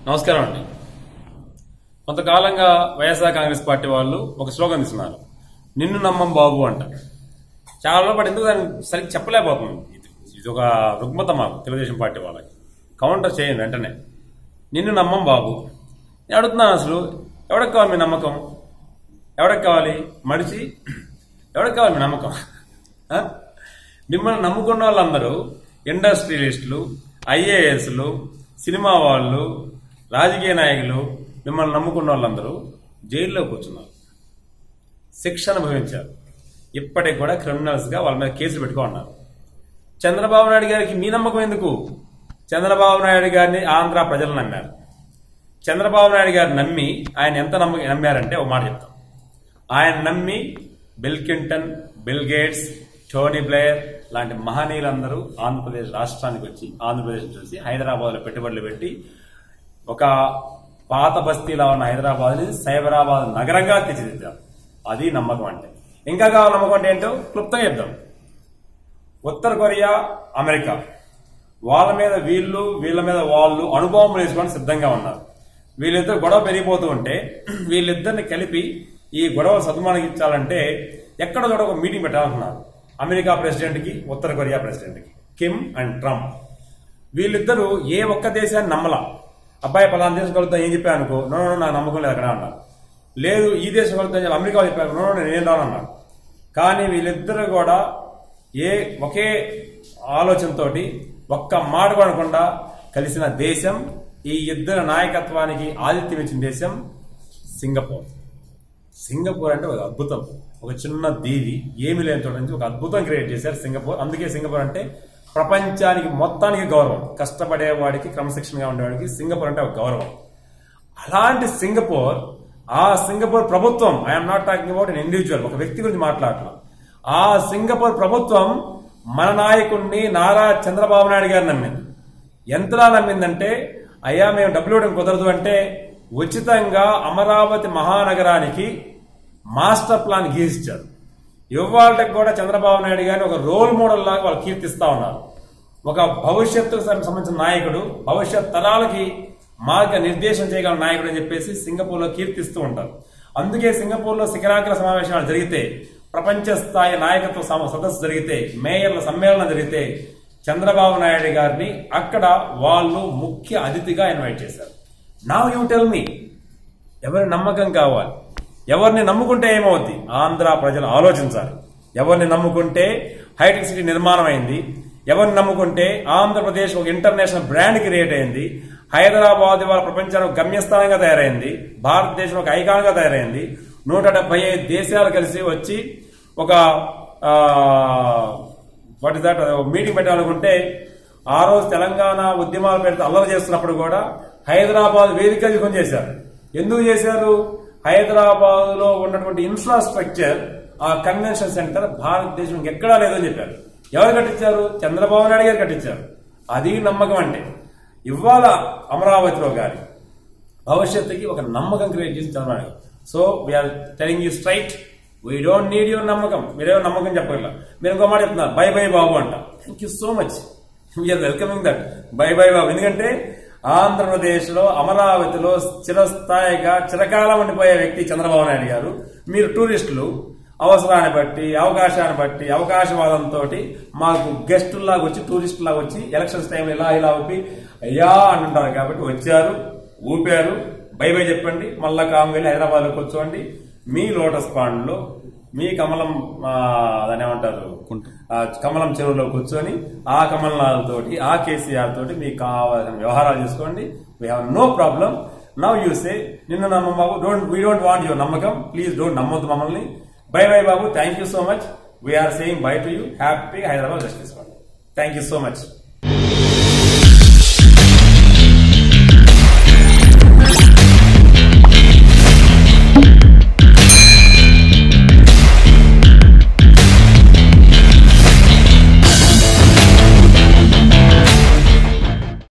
నమస్కారం అండి. కొంతకాలంగా వైఎస్ఆర్ కాంగ్రెస్ పార్టీ వాళ్ళు ఒక స్లోగన్ ఇస్తున్నారు, నిన్ను నమ్మం బాబు అంట. చాలా పాటు ఎందుకు దాన్ని సరిగ్గా చెప్పలేకపోతుంది. ఇది ఒక రుగ్మత మాకు తెలుగుదేశం పార్టీ వాళ్ళకి. కౌంటర్ చేయండి వెంటనే, నిన్ను నమ్మం బాబు. నేను అడుగుతున్నాను, అసలు ఎవరికి కావాలి మీ నమ్మకం? ఎవరికి కావాలి? మడిచి ఎవరికి కావాలి మీ నమ్మకం? మిమ్మల్ని నమ్ముకున్న వాళ్ళందరూ ఇండస్ట్రియలిస్టులు, ఐఏఎస్లు, సినిమా వాళ్ళు, రాజకీయ నాయకులు, మిమ్మల్ని నమ్ముకున్న వాళ్ళందరూ జైల్లో కూర్చున్నారు, శిక్ష అనుభవించారు. ఇప్పటికి కూడా క్రిమినల్స్గా వాళ్ళ మీద కేసులు పెట్టుకున్నారు. చంద్రబాబు నాయుడు గారికి మీ నమ్మకం ఎందుకు? చంద్రబాబు నాయుడు గారిని ఆంధ్ర ప్రజలు నమ్మారు. చంద్రబాబు నాయుడు గారు నమ్మి ఆయన ఎంత నమ్మారంటే ఒక మాట చెప్తాం. ఆయన నమ్మి Bill Clinton, Bill Gates, Tony Blair లాంటి మహనీయులందరూ ఆంధ్రప్రదేశ్ రాష్ట్రానికి వచ్చి ఆంధ్రప్రదేశ్ చూసి హైదరాబాద్లో పెట్టుబడులు పెట్టి ఒక పాత బస్తీలో ఉన్న హైదరాబాద్ని సైబరాబాద్ నగరంగా తీర్చిదిద్దారు. అది నమ్మకం అంటే. ఇంకా కావాలి నమ్మకం అంటే ఏంటో క్లుప్తంగా చెప్దాం. ఉత్తర కొరియా, అమెరికా వాళ్ళ మీద వీళ్ళు, వీళ్ళ మీద వాళ్ళు అనుభవం వేసుకొని సిద్ధంగా ఉన్నారు. వీళ్ళిద్దరు గొడవ పెరిగిపోతూ ఉంటే వీళ్ళిద్దరిని కలిపి ఈ గొడవ సద్మానించాలంటే ఎక్కడ కూడా ఒక మీటింగ్ పెట్టాలనుకున్నారు. అమెరికా ప్రెసిడెంట్కి, ఉత్తర కొరియా ప్రెసిడెంట్కి, కిమ్ అండ్ ట్రంప్. వీళ్ళిద్దరూ ఏ ఒక్క దేశాన్ని నమ్మలా. అబ్బాయి పలానా దేశం కలుగుతా ఏం చెప్పాను అనుకో, నో నాకు నమ్మకం లేదు అక్కడ అన్నారు. లేదు ఈ దేశం కలుగుతా అమెరికా చెప్పాను, నో నేనేం రానన్నారు. కానీ వీళ్ళిద్దరూ కూడా ఒకే ఆలోచనతో ఒక్క మాట పడకుండా కలిసిన దేశం, ఈ ఇద్దరు నాయకత్వానికి ఆతిథ్యం ఇచ్చిన దేశం సింగపూర్. సింగపూర్ అంటే ఒక అద్భుతం, ఒక చిన్న దీవి, ఏమి లేని చోట నుంచి ఒక అద్భుతం క్రియేట్ చేశారు సింగపూర్. అందుకే సింగపూర్ అంటే ప్రపంచానికి మొత్తానికి గౌరవం. కష్టపడేవాడికి, క్రమశిక్షణగా ఉండేవాడికి సింగపూర్ అంటే ఒక గౌరవం. అలాంటి సింగపూర్, ఆ సింగపూర్ ప్రభుత్వం, I'm not talking about an individual, ఒక వ్యక్తి గురించి మాట్లాడుతున్నాం. ఆ సింగపూర్ ప్రభుత్వం మన నాయకుడిని నారా చంద్రబాబు నాయుడు గారు నమ్మింది. ఎంతలా నమ్మిందంటే, అయ్యా మేము డబ్బులు ఇవ్వడం కుదరదు అంటే ఉచితంగా అమరావతి మహానగరానికి మాస్టర్ ప్లాన్ గీసిచ్చారు. ఇవాళకి కూడా చంద్రబాబు నాయుడు గారిని ఒక రోల్ మోడల్ లాగా వాళ్ళు కీర్తిస్తా ఉన్నారు. ఒక భవిష్యత్తుకు సంబంధించిన నాయకుడు, భవిష్యత్ తరాలకి మార్గ నిర్దేశం చేయగల నాయకుడు అని చెప్పేసి సింగపూర్లో కీర్తిస్తూ ఉంటారు. అందుకే సింగపూర్లో శిఖరాగ్ర సమావేశాలు జరిగితే, ప్రపంచ స్థాయి నాయకత్వ సదస్సు జరిగితే, మేయర్ల సమ్మేళనం జరిగితే చంద్రబాబు నాయుడు గారిని అక్కడ వాళ్ళు ముఖ్య అతిథిగా ఇన్వైట్ చేశారు. నౌ యూ టెల్ మీ, ఎవరి నమ్మకం కావాలి? ఎవరిని నమ్ముకుంటే ఏమవుద్ది? ఆంధ్ర ప్రజలు ఆలోచించాలి. ఎవరిని నమ్ముకుంటే హైటెక్ సిటీ నిర్మాణం అయింది, ఎవరిని నమ్ముకుంటే ఆంధ్రప్రదేశ్ ఒక ఇంటర్నేషనల్ బ్రాండ్ క్రియేట్ అయింది, హైదరాబాద్ వాళ్ళ ప్రపంచానికి గమ్యస్థానంగా తయారైంది, భారతదేశం ఒక ఐకాన్గా తయారైంది, 175 దేశాలు కలిసి వచ్చి ఒక మీటింగ్ పెట్టాలనుకుంటే, ఆ రోజు తెలంగాణ ఉద్యమాలు పెడితే అల్లరి చేస్తున్నప్పుడు కూడా హైదరాబాద్ వేదిక తీసుకొని చేశారు. ఎందుకు చేశారు? హైదరాబాద్ లో ఉన్నటువంటి ఇన్ఫ్రాస్ట్రక్చర్, ఆ కన్వెన్షన్ సెంటర్ భారతదేశం ఎక్కడా లేదని చెప్పారు. ఎవరు కట్టించారు? చంద్రబాబు నాయుడు గారు కట్టించారు. అది నమ్మకం అంటే. ఇవాళ అమరావతిలో గారి భవిష్యత్తుకి ఒక నమ్మకం క్రియేట్ చేసి Chandrababu Naidu. So we're telling you straight, we don't need your నమ్మకం. మీరేమో నమ్మకం చెప్పగల. మీరు ఇంకో మాట చెప్తున్నారు, బై బై బాబు అంట. Thank you so much, we're welcoming that. Bye bye Babu. ఎందుకంటే ఆంధ్రప్రదేశ్ లో, అమరావతిలో చిరస్థాయిగా చిరకాలం ఉండిపోయే వ్యక్తి చంద్రబాబు నాయుడు గారు. మీరు టూరిస్టులు అవసరాన్ని బట్టి, అవకాశాన్ని బట్టి, అవకాశవాదంతో మాకు గెస్టుల్లాగా వచ్చి, టూరిస్టులాగా వచ్చి ఎలక్షన్స్ టైంలో ఇలా ఊపి అయ్యా అంటుంటారు. కాబట్టి వచ్చారు, ఊపారు, బై బై చెప్పండి, మళ్ళా కామ్ వెళ్ళి హైదరాబాద్లో కూర్చోండి. మీ లోటస్ పాండ్ లో, మీ కమలం, దాని ఏమంటారు, కమలం చెరువులో కూర్చొని ఆ కమలనాథుతోటి, ఆ కేసీఆర్ తోటి మీకు కావాల్సిన వ్యవహారాలు చేసుకోండి. We have no problem. Now you say, నిన్ను నమ్మ Babu, we don't want your నమ్మకం, ప్లీజ్ డోంట్ నమ్మొద్దు మమ్మల్ని. Bye bye Babu, thank you so much. We're saying bye to you. Happy Hyderabad rest తీసుకోండి. Thank you so much.